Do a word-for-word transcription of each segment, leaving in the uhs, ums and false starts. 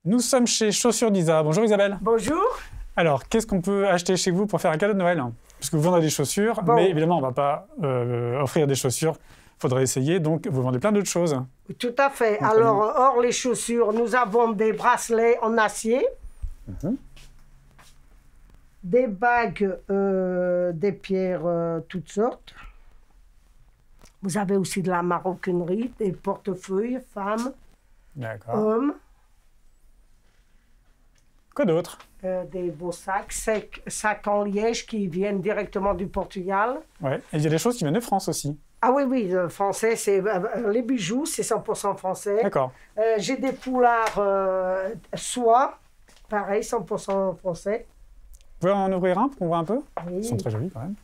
Nous sommes chez Chaussures d'Isa. Bonjour Isabelle. Bonjour. Alors, qu'est-ce qu'on peut acheter chez vous pour faire un cadeau de Noël? Puisque vous vendez des chaussures, Bon. mais évidemment, on ne va pas euh, offrir des chaussures. Il faudrait essayer, donc vous vendez plein d'autres choses. Tout à fait. Donc, Alors, hors les chaussures, nous avons des bracelets en acier, Mm-hmm. des bagues, euh, des pierres, euh, toutes sortes. Vous avez aussi de la maroquinerie, des portefeuilles, femmes, D'accord. hommes, Quoi d'autre? euh, des beaux sacs, sacs, sacs en liège qui viennent directement du Portugal. Ouais. Et il y a des choses qui viennent de France aussi. Ah oui, oui, le français, c'est euh, les bijoux, c'est cent pour cent français. D'accord. Euh, j'ai des foulards euh, soie, pareil, cent pour cent français. Vous pouvez en ouvrir un pour voir un peu? Oui. Ils sont très jolis quand même.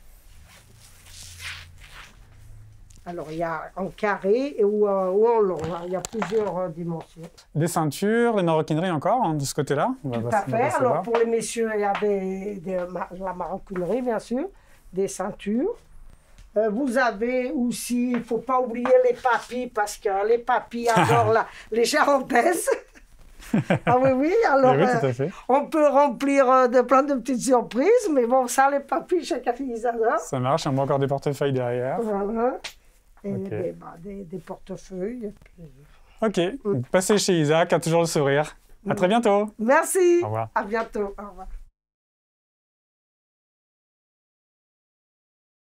Alors, il y a en carré et ou, euh, ou en long. Hein. Il y a plusieurs euh, dimensions. Des ceintures, des maroquineries encore, hein, de ce côté-là. On va Tout pas- à on va fait. pas savoir. Alors, pour les messieurs, il y a des, des, ma- la maroquinerie, bien sûr, des ceintures. Euh, vous avez aussi, il ne faut pas oublier les papis, parce que les papis adorent la, les charentaises. Ah oui, oui, alors Oui, oui, tout euh, à fait. on peut remplir euh, de plein de petites surprises, mais bon, ça, les papis, chacun ils adorent. Ça marche, on voit encore des portefeuilles derrière. Voilà. Et Ok. des, bah, des, des portefeuilles. et puis- Ok, donc passez chez Isa, qui a toujours le sourire. À très bientôt. Merci. Au revoir. À bientôt. Au revoir.